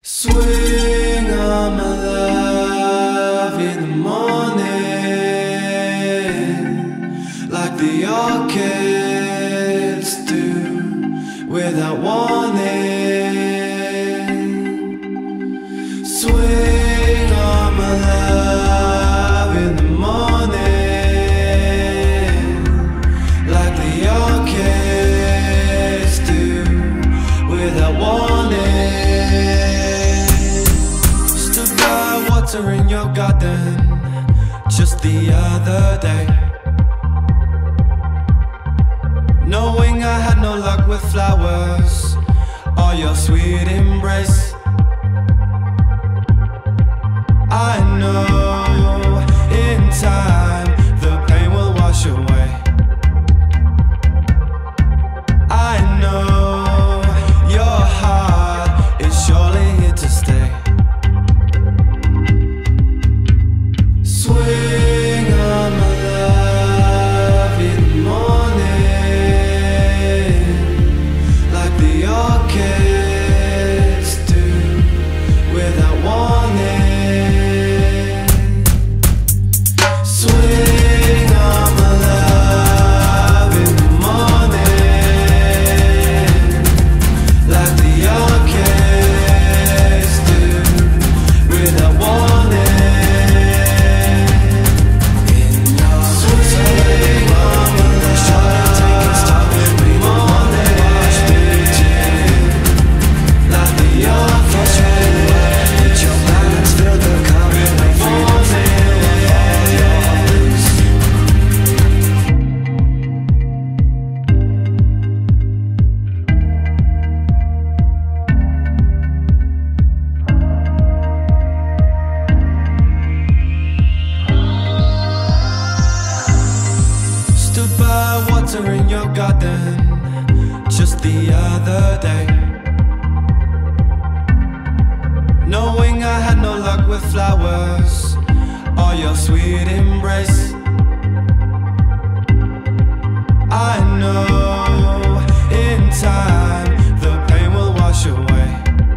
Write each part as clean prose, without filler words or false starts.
Swing on my love in the morning, like the orchids do, without warning. Swing on my love in the morning, like the orchids do, without warning. In your garden just the other day, knowing I had no luck with flowers or your sweet embrace. I know in time the pain will wash away. I know your heart is surely here to stay. Swing on my love in the morning, like the orchids do, without warning. Swing on my love in the morning, like the orchids do, without warning. Water in your garden just the other day, knowing I had no luck with flowers or your sweet embrace. I know in time the pain will wash away.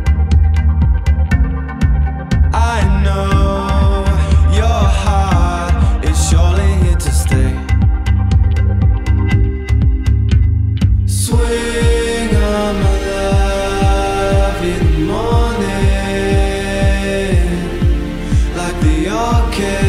I know your heart is surely here to stay. Swing on my love in the morning, like the orchid.